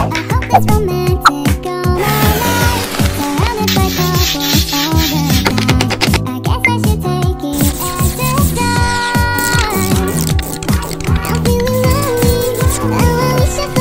it's romantic all my life, surrounded by couples all the time. I guess I should take it as a sign. I'm feeling lonely, and I wish I